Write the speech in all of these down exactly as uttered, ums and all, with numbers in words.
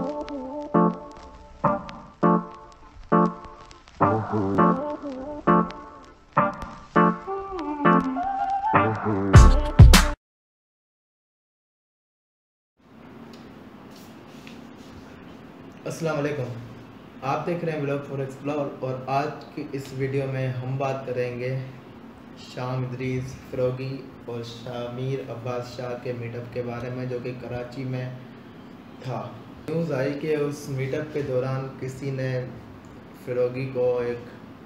अस्सलाम वालेकुम, आप देख रहे हैं व्लॉग फॉर एक्सप्लोर। और आज की इस वीडियो में हम बात करेंगे शाम, इदरीस, फ्रॉगी और शामीर अब्बास शाह के मीटअप के बारे में, जो कि कराची में था। न्यूज़ आई कि उस मीटअप के दौरान किसी ने फ्रॉगी को एक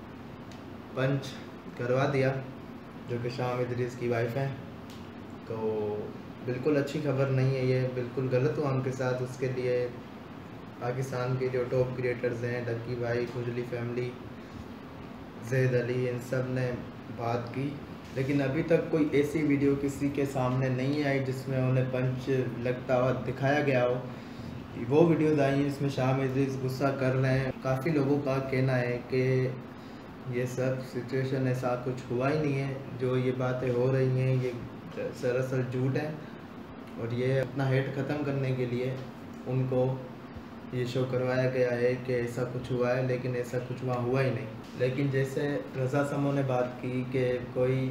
पंच करवा दिया, जो कि शाम इदरीस की वाइफ है। तो बिल्कुल अच्छी खबर नहीं है, ये बिल्कुल गलत हुआ उनके साथ। उसके लिए पाकिस्तान के जो टॉप क्रिएटर्स हैं, डक्की भाई, खुजली फैमिली, जैद अली, इन सब ने बात की, लेकिन अभी तक कोई ऐसी वीडियो किसी के सामने नहीं आई जिसमें उन्हें पंच लगता हुआ दिखाया गया हो। वो वीडियोज़ आई हैं जिसमें शाम इदरीस गुस्सा कर रहे हैं। काफ़ी लोगों का कहना है कि ये सब सिचुएशन ऐसा कुछ हुआ ही नहीं है, जो ये बातें हो रही हैं ये दरअसल झूठ है, और ये अपना हेट ख़त्म करने के लिए उनको ये शो करवाया गया है कि ऐसा कुछ हुआ है, लेकिन ऐसा कुछ वहाँ हुआ ही नहीं। लेकिन जैसे रज़ा समो ने बात की कि कोई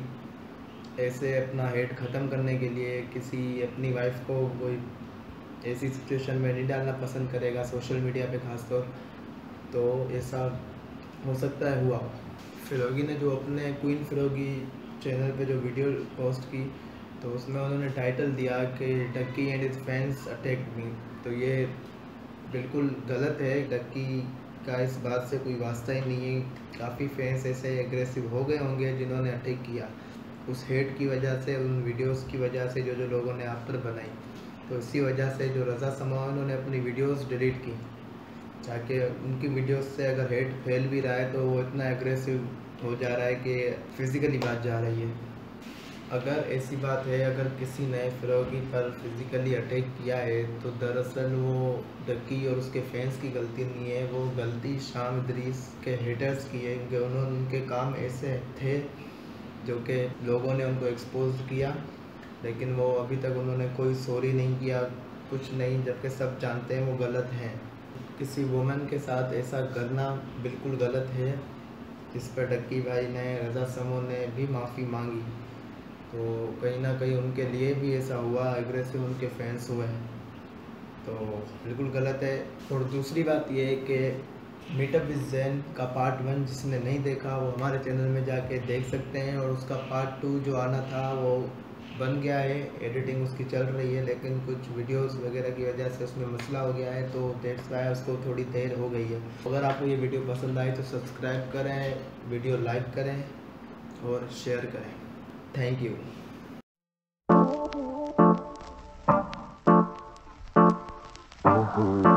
ऐसे अपना हेट ख़त्म करने के लिए किसी अपनी वाइफ को कोई ऐसी सिचुएशन में नहीं डालना पसंद करेगा, सोशल मीडिया पे ख़ास तौर, तो ऐसा हो सकता है हुआ। फ्रॉगी ने जो अपने क्वीन फ्रॉगी चैनल पे जो वीडियो पोस्ट की, तो उसमें उन्होंने टाइटल दिया कि Ducky and his fans attack me. तो ये बिल्कुल गलत है। डक्की का इस बात से कोई वास्ता ही नहीं है। काफ़ी फैंस ऐसे एग्रेसिव हो गए होंगे जिन्होंने अटैक किया उस हेट की वजह से, उन वीडियोस की वजह से जो जो लोगों ने आफ्टर बनाई। तो इसी वजह से जो रज़ा समा उन्होंने अपनी वीडियोस डिलीट की, ताकि उनकी वीडियोस से अगर हेट फैल भी रहा है तो वो इतना एग्रेसिव हो जा रहा है कि फिज़िकली बात जा रही है। अगर ऐसी बात है, अगर किसी ने फ्रॉगी पर फिज़िकली अटैक किया है, तो दरअसल वो डक्की और उसके फैंस की गलती नहीं है, वो गलती शाम इदरीस के हेटर्स की है, क्योंकि उन्होंने उनके काम ऐसे थे जो कि लोगों ने उनको एक्सपोज किया, लेकिन वो अभी तक उन्होंने कोई सॉरी नहीं किया, कुछ नहीं, जबकि सब जानते हैं वो गलत हैं। किसी वुमेन के साथ ऐसा करना बिल्कुल गलत है, जिस पर डक्की भाई ने, रज़ा समो ने भी माफ़ी मांगी। तो कहीं ना कहीं उनके लिए भी ऐसा हुआ, एग्रेसिव उनके फैंस हुए, तो बिल्कुल गलत है। और दूसरी बात यह है कि मीटअप विद ज़ैन का पार्ट वन जिसने नहीं देखा वो हमारे चैनल में जाके देख सकते हैं, और उसका पार्ट टू जो आना था वो बन गया है, एडिटिंग उसकी चल रही है, लेकिन कुछ वीडियोस वगैरह की वजह से उसमें मसला हो गया है, तो दैट्स व्हाई उसको थोड़ी देर हो गई है। अगर आपको ये वीडियो पसंद आई तो सब्सक्राइब करें, वीडियो लाइक करें और शेयर करें। Thank you.